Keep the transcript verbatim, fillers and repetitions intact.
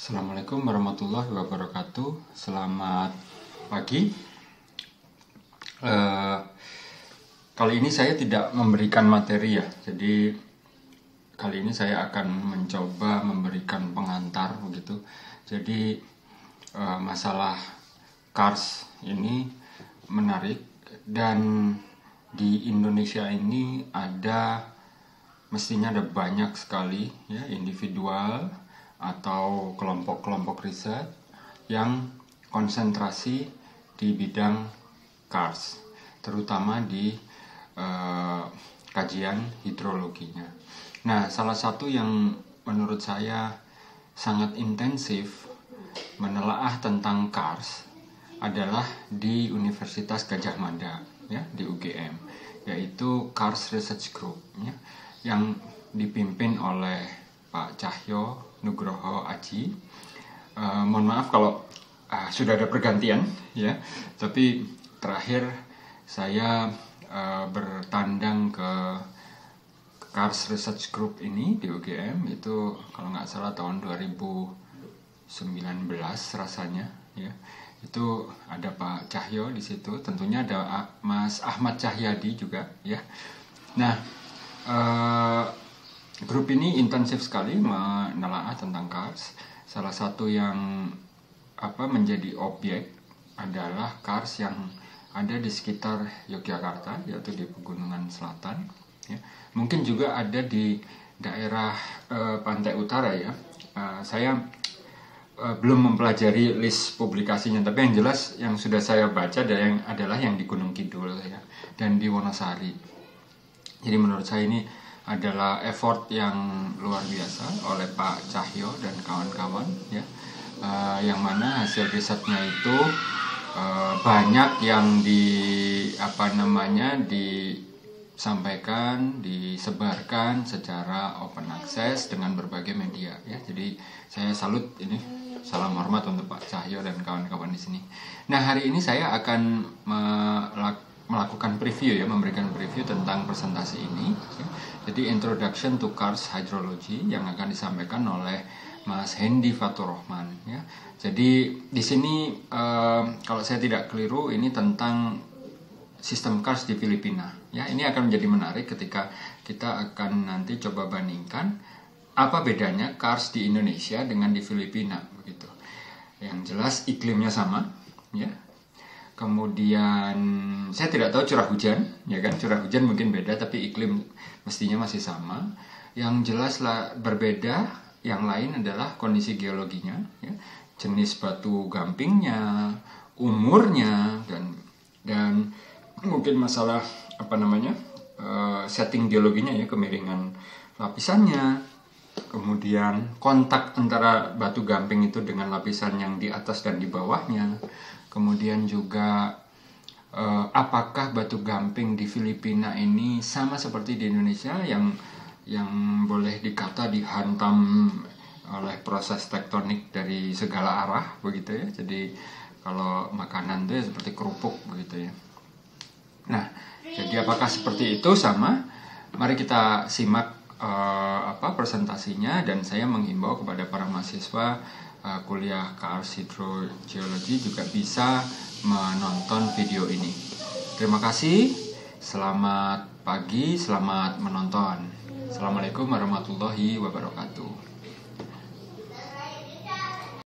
Assalamualaikum warahmatullahi wabarakatuh. Selamat pagi. Uh, kali ini saya tidak memberikan materi ya. Jadi kali ini saya akan mencoba memberikan pengantar begitu. Jadi uh, masalah Cars ini menarik, dan di Indonesia ini ada mestinya ada banyak sekali ya individual atau kelompok-kelompok riset yang konsentrasi di bidang Cars, terutama di eh, kajian hidrologinya. Nah, salah satu yang menurut saya sangat intensif menelaah tentang Cars adalah di Universitas Gadjah Mada, ya, di U G M, yaitu Cars Research Group, ya, yang dipimpin oleh Pak Cahyo Nugroho Aji. Uh, mohon maaf kalau uh, sudah ada pergantian, ya. Tapi terakhir saya uh, bertandang ke Cars Research Group ini di U G M itu kalau nggak salah tahun dua ribu sembilan belas rasanya, ya. Itu ada Pak Cahyo di situ, tentunya ada Mas Ahmad Cahyadi juga, ya. Nah, uh, grup ini intensif sekali menelaah tentang Cars. Salah satu yang apa menjadi objek adalah Cars yang ada di sekitar Yogyakarta, yaitu di Pegunungan Selatan. Ya. Mungkin juga ada di daerah uh, Pantai Utara, ya. Uh, saya uh, belum mempelajari list publikasinya, tapi yang jelas yang sudah saya baca ada yang adalah yang di Gunung Kidul, ya, dan di Wonosari. Jadi menurut saya ini adalah effort yang luar biasa oleh Pak Cahyo dan kawan-kawan, ya, uh, yang mana hasil risetnya itu uh, banyak yang di apa namanya disampaikan, disebarkan secara open access dengan berbagai media, ya. Jadi saya salut ini, salam hormat untuk Pak Cahyo dan kawan-kawan di sini. Nah, hari ini saya akan melakukan preview, ya, memberikan preview tentang presentasi ini, ya. Jadi Introduction to Cars Hydrology yang akan disampaikan oleh Mas Hendy Fathurrahman, ya. Jadi di sini eh, kalau saya tidak keliru ini tentang sistem Cars di Filipina, ya. Ini akan menjadi menarik ketika kita akan nanti coba bandingkan apa bedanya Cars di Indonesia dengan di Filipina begitu. Yang jelas iklimnya sama, ya. Kemudian saya tidak tahu curah hujan, ya kan, curah hujan mungkin beda, tapi iklim mestinya masih sama. Yang jelas lah berbeda, yang lain adalah kondisi geologinya, ya, jenis batu gampingnya, umurnya, dan dan mungkin masalah apa namanya uh, setting geologinya, ya, kemiringan lapisannya, kemudian kontak antara batu gamping itu dengan lapisan yang di atas dan di bawahnya. Kemudian juga eh, apakah batu gamping di Filipina ini sama seperti di Indonesia yang yang boleh dikata dihantam oleh proses tektonik dari segala arah begitu, ya. Jadi kalau makanan itu ya seperti kerupuk begitu, ya. Nah, jadi apakah seperti itu sama? Mari kita simak eh, apa presentasinya, dan saya menghimbau kepada para mahasiswa Uh, kuliah Cars Hydrogeology juga bisa menonton video ini. Terima kasih, selamat pagi, selamat menonton. Assalamualaikum warahmatullahi wabarakatuh.